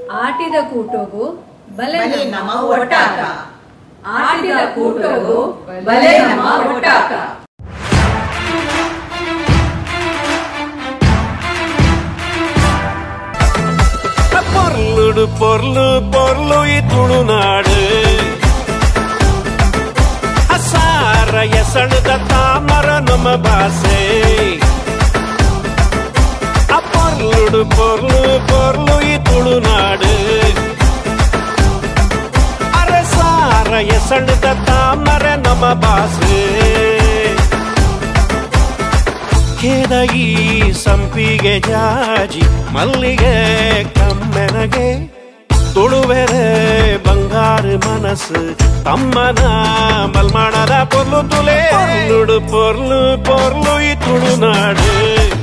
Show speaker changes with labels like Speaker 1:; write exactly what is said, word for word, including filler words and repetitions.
Speaker 1: ಆಟಿದ ಕೂಟೋಗು ಬಲೆ
Speaker 2: ನಮ್ಮ ಒಟ್ಟಾಕ
Speaker 1: ಆಟಿದ ಕೂಟೋಗು ಬಲೆ ನಮ್ಮ ಒಟ್ಟಾಕ
Speaker 3: பொருளுடு பொருளு பொருளு ತುಳುನಾಡು ಅಸಾರ ಎಸಣದ ತಾಮರ ನಮ್ಮ ಭಾಷೆ ಆ பொருளுடு பொருளு பொருளு ತುಳುನಾಡು ಅರಸಾರ ಎಸಣದ ತಾಮರ ನಮ್ಮ ಭಾಷೆ ಕೇದಗಿ ಸಂಪಿಗೆ ಜಾಜಿ ಮಲ್ಲಿಗೆ ಕಮ್ಮೆನಗೆ ತುಳುವೆರೆ ಬಂಗಾರ ಮನಸ್ಸು ತಮ್ಮನ ಮಲ್ಮಾಡದ ಪೊರ್ಲು ತುಲೆ ಪೊರ್ಲು ಪೊರ್ಲು ಪೊರ್ಲು ಈ ತುಳುನಾಡು